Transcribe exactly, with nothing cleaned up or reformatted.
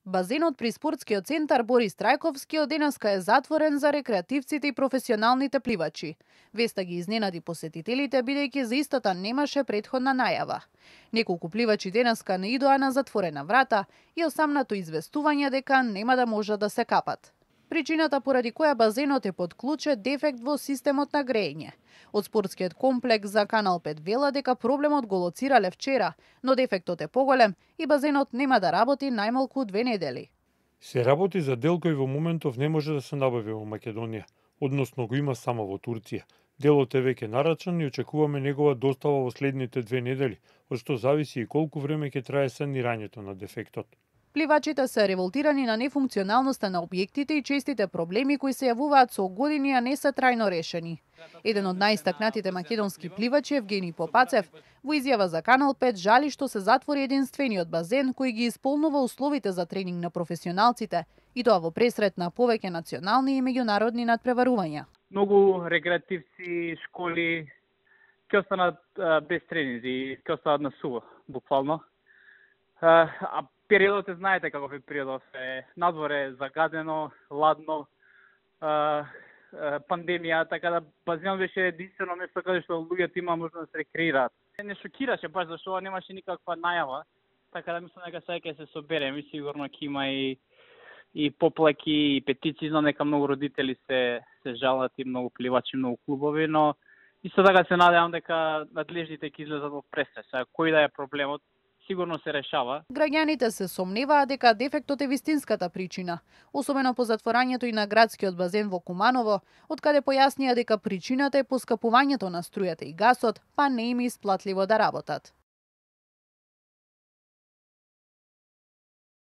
Базенот при спортскиот центар Борис Трајковски од денеска е затворен за рекреативците и професионалните пливачи. Веста ги изненади посетителите бидејќи за истата немаше претходна најава. Неколку пливачи денеска не идоа на затворена врата и осамнато известување дека нема да можат да се капат. Причината поради која базенот е под клуч е дефект во системот на грејење. Од спортскиот комплекс за Канал пет вела дека проблемот го лоцирале вчера, но дефектот е поголем и базенот нема да работи најмалку две недели. Се работи за дел кој во моментов не може да се набави во Македонија, односно го има само во Турција. Делот е веќе нарачан и очекуваме негова достава во следните две недели, од што зависи и колку време ќе трае санирањето на дефектот. Пливачите се револтирани на нефункционалноста на објектите и честите проблеми кои се јавуваат со години, а не се трајно решени. Еден од најистакнатите македонски пливачи, Евгени Попацев, во изјава за Канал пет жали што се затвори единствениот базен кој ги исполнува условите за тренинг на професионалците, и тоа во пресрет на повеќе национални и меѓународни надпреварувања. Многу рекреативци, школи ќе останат без тренинзи, ќе останат на суво, буквално. А периодот е, знаете каков е периодот, е надвор е загадено, ладно, а, а, пандемија, така да базенот беше единствено место каде што луѓето има можност да се рекреираат. Не шокираше баш зашто немаше никаква најава, така да мислам дека сега ќе се соберем и сигурно ќе има и и поплаки и петиции, знам дека многу родители се се жалат и многу пливачи, многу клубови, но исто така се надевам дека надлежните ќе излезат во престрес. Кој да е проблемот, сигурно се решава. Граѓаните се сомневаат дека дефектот е вистинската причина, особено по затворањето и на градскиот базен во Куманово, од каде појаснија дека причината е поскапувањето на струјата и гасот, па не им е исплатливо да работат.